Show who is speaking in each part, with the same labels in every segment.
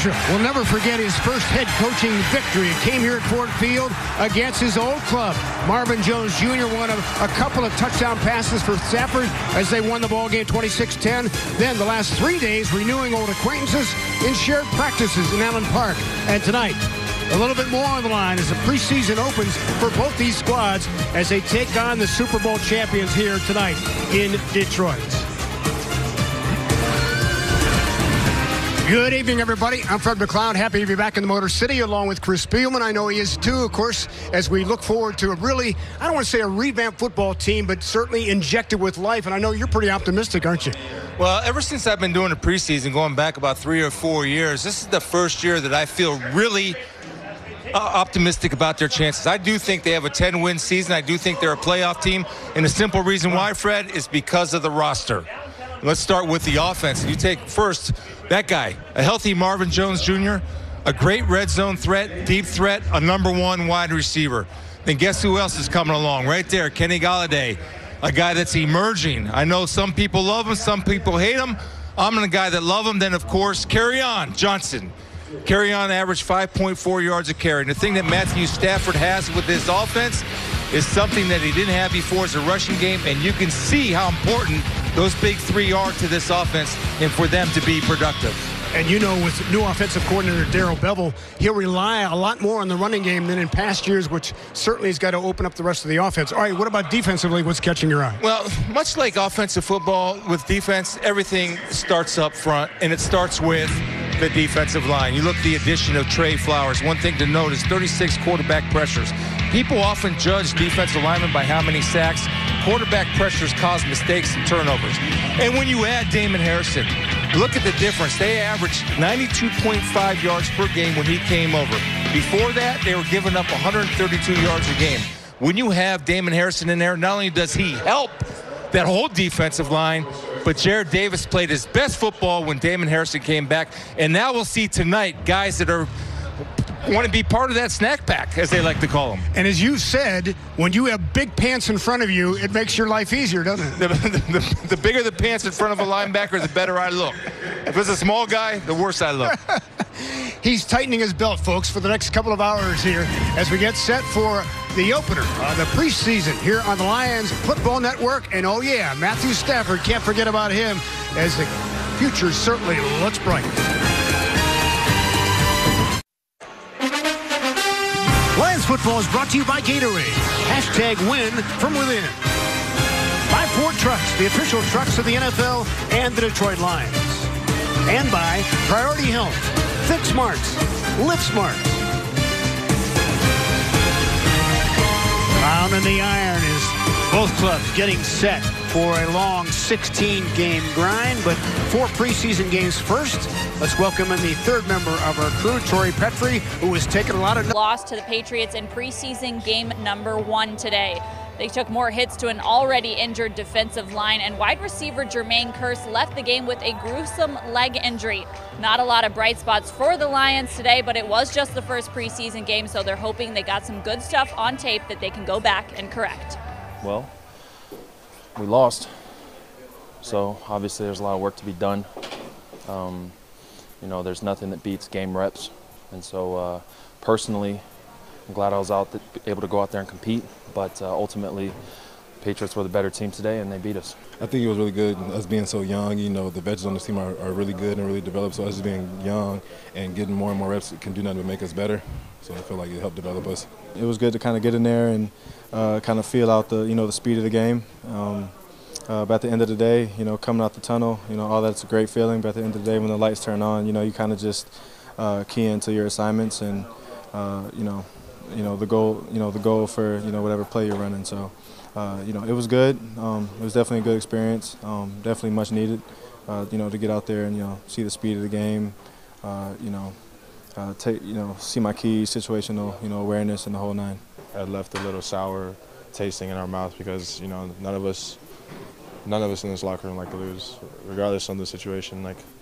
Speaker 1: Mitchell will never forget his first head coaching victory. It came here at Ford Field against his old club. Marvin Jones Jr. won a couple of touchdown passes for Stafford as they won the ball game 26-10. Then the last 3 days renewing old acquaintances in shared practices in Allen Park. And tonight, a little bit more on the line as the preseason opens for both these squads as they take on the Super Bowl champions here tonight in Detroit. Good evening, everybody. I'm Fred McLeod. Happy to be back in the Motor City along with Chris Spielman. I know he is too, of course, as we look forward to a really, I don't want to say a revamped football team, but certainly injected with life. And I know you're pretty optimistic, aren't you?
Speaker 2: Well, ever since I've been doing the preseason, going back about 3 or 4 years, this is the first year that I feel really optimistic about their chances. I do think they have a 10-win season. I do think they're a playoff team. And the simple reason why, Fred, is because of the roster. Let's start with the offense. You take first that guy, a healthy Marvin Jones Jr., a great red zone threat, deep threat, a #1 wide receiver. Then guess who else is coming along? Right there, Kenny Golladay, a guy that's emerging. I know some people love him, some people hate him. I'm the guy that love him. Then, of course, Kerryon Johnson. Kerryon averaged 5.4 yards a carry. And the thing that Matthew Stafford has with this offense is something that he didn't have before as a rushing game, and you can see how important those big three are to this offense and for them to be productive.
Speaker 1: And you know, with new offensive coordinator Darrell Bevell, he'll rely a lot more on the running game than in past years, which certainly has got to open up the rest of the offense. All right, what about defensively? What's catching your eye?
Speaker 2: Well, much like offensive football, with defense, everything starts up front, and it starts with the defensive line. You look at the addition of Trey Flowers. One thing to note is 36 quarterback pressures. People often judge defensive linemen by how many sacks. Quarterback pressures cause mistakes and turnovers. And when you add Damon Harrison, look at the difference. They averaged 92.5 yards per game when he came over. Before that, they were giving up 132 yards a game. When you have Damon Harrison in there, not only does he help that whole defensive line, but Jared Davis played his best football when Damon Harrison came back. And now we'll see tonight guys that want to be part of that snack pack, as they like to call them.
Speaker 1: And as you said, when you have big pants in front of you, it makes your life easier, doesn't it?
Speaker 2: The bigger the pants in front of a linebacker, the better I look. If it's a small guy, the worse I look.
Speaker 1: He's tightening his belt, folks, for the next couple of hours here as we get set for the opener of the preseason here on the Lions Football Network. And, oh, yeah, Matthew Stafford, can't forget about him as the future certainly looks bright. Lions football is brought to you by Gatorade. Hashtag win from within. By Ford Trucks, the official trucks of the NFL and the Detroit Lions. And by Priority Health. Think smarts. Live smart. Pounding the iron is both clubs getting set for a long 16-game grind, but 4 preseason games first. Let's welcome in the third member of our crew, Tori Petrie, who has taken a lot of...
Speaker 3: Lost to the Patriots in preseason game #1 today. They took more hits to an already injured defensive line, and wide receiver Jermaine Kearse left the game with a gruesome leg injury. Not a lot of bright spots for the Lions today, but it was just the first preseason game, so they're hoping they got some good stuff on tape that they can go back and correct.
Speaker 4: Well, we lost, so obviously there's a lot of work to be done. You know, there's nothing that beats game reps, and so personally, I'm glad I was able to go out there and compete, but ultimately, Patriots were the better team today, and they beat us.
Speaker 5: I think it was really good, us being so young. You know, the veterans on this team are really good and really developed, so us being young and getting more and more reps can do nothing but make us better. So I feel like it helped develop us. It was good to kind of get in there and kind of feel out the speed of the game. But at the end of the day, you know, coming out the tunnel, you know, all that's a great feeling. But at the end of the day, when the lights turn on, you know, you kind of just key into your assignments and the goal for whatever play you're running. So it was good. It was definitely a good experience. Definitely much needed. To get out there and see the speed of the game. See my key situational awareness and the whole nine.
Speaker 6: I left a little sour tasting in our mouth because none of us in this locker room like to lose, regardless of the situation.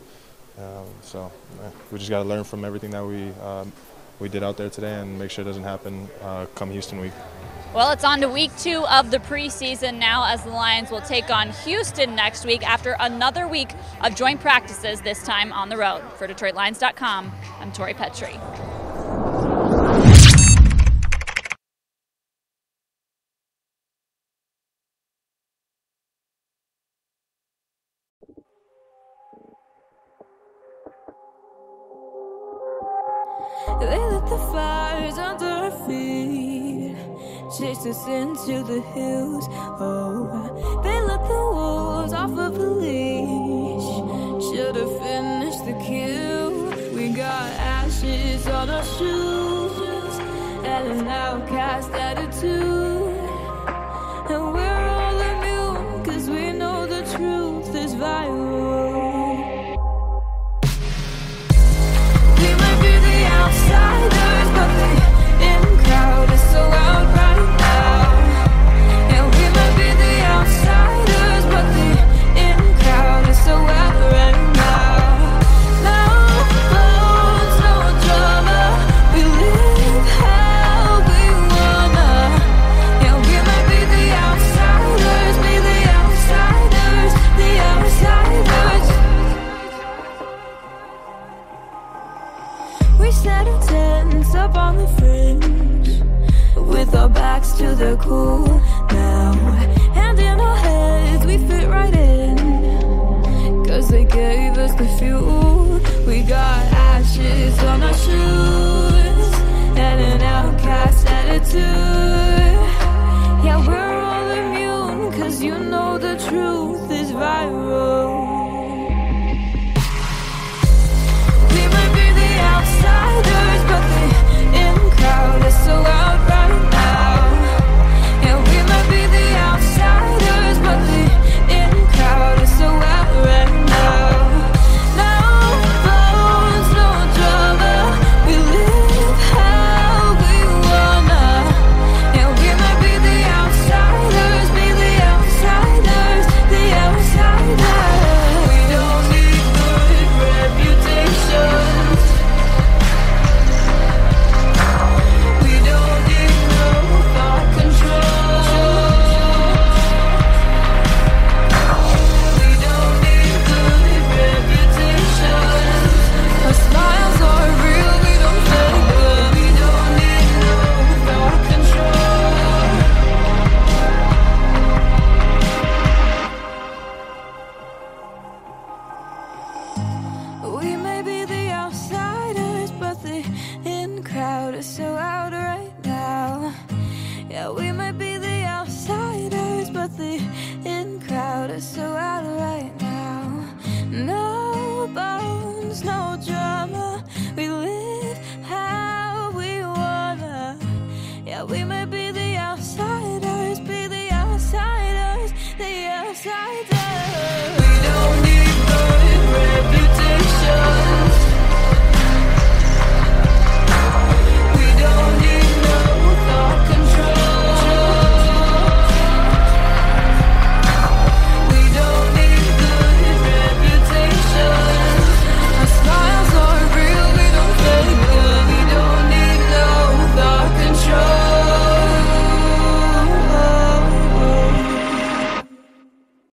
Speaker 6: We just got to learn from everything that we did out there today and make sure it doesn't happen come Houston week.
Speaker 3: Well, it's on to week 2 of the preseason now, as the Lions will take on Houston next week after another week of joint practices, this time on the road. For DetroitLions.com, I'm Tori Petrie.
Speaker 7: They lit the fires under our feet, chased us into the hills. Oh, they let the wolves off of the leash. Should've finished the kill. We got ashes on our shoes and an outcast attitude. And we're all immune, 'cause we know the truth is viral. Outsiders, but the in crowd is so out right now. And we might be the outsiders, but the in crowd is so out right now. No phones, no drama, we live how we wanna. And we might be the outsiders, the outsiders. We set our tents up on the fringe, with our backs to the cool now. And in our heads we fit right in, 'cause they gave us the fuel. We got ashes on